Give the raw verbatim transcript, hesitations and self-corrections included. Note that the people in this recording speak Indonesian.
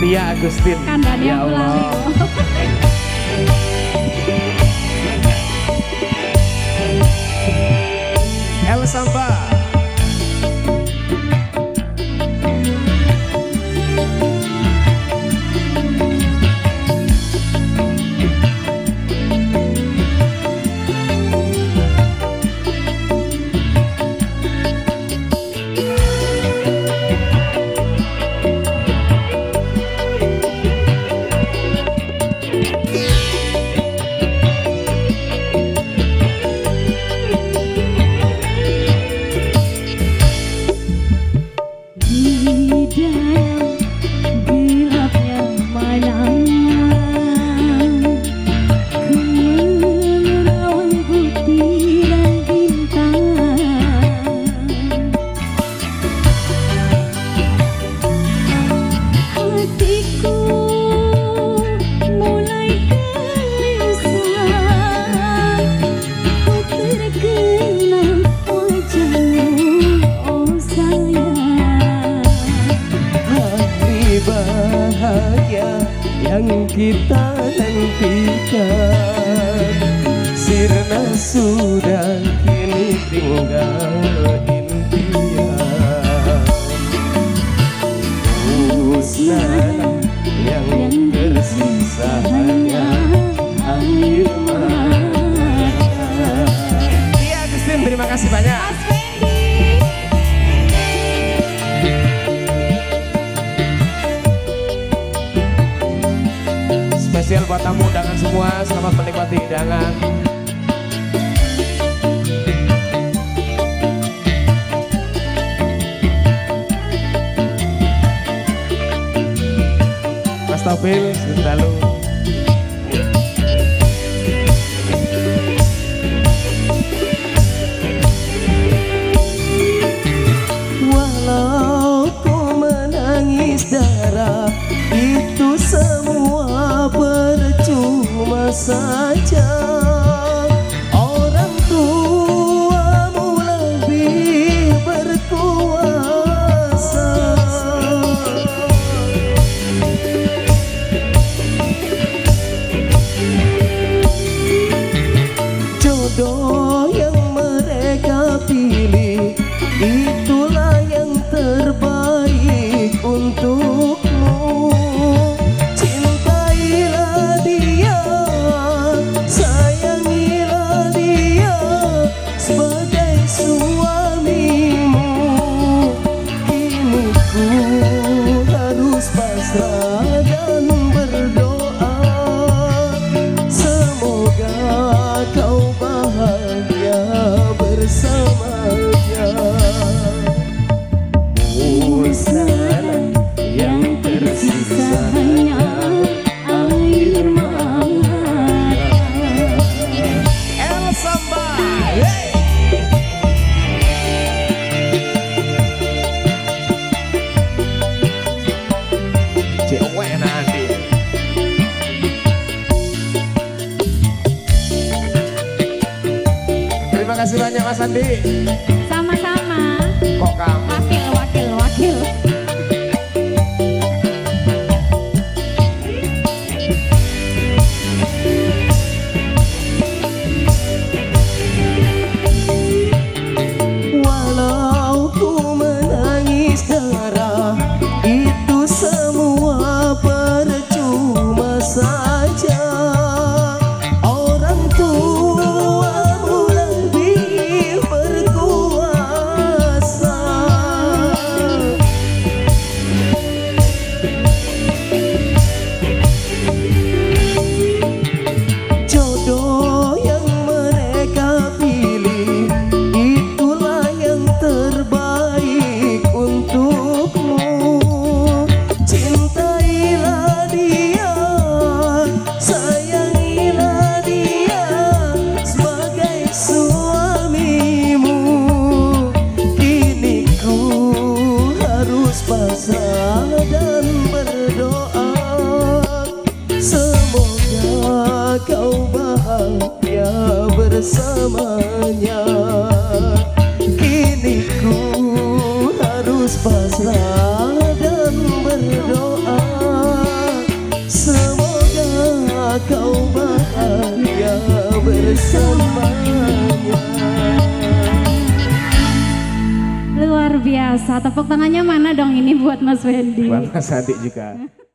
Tia Agustin. Kandani Ya Allah. El Samba. Yang kita nantikan, sirna sudah kini tinggal impian. Musnah yang tersisa hanya air mata. Tia Agustin, terima kasih banyak. Spesial buat tamu undangan semua, selamat menikmati hidangan. Mas Taufil, selalu. Walau ku menangis darah, itu semua percuma saja. Orang tuamu lebih berkuasa. Jodoh yang mereka pilih, itulah yang terbaik untukmu. Dan berdoa semoga kau bahagia bersamanya. Musnah yang tersisa hanya air mata. El Samba, hey! Cewek nanti. Terima kasih banyak Mas Andi. Sama-sama. Kok kamu? Wakil, wakil, wakil. Walau ku menangis darah, itu semua percuma saja. Orang tuamu lebih berkuasa. Jodoh yang mereka pilih, itulah yang terbaik untukmu. Cintailah dia, sayangilah dia sebagai suamimu. Kini ku harus pasrah dan berdoa, semoga kau bahagia bersamanya. Kini ku harus pasrah dan berdoa, bersamanya. Luar biasa. Tepuk tangannya mana dong ini buat Mas Wendy? Buat Mas Adi juga.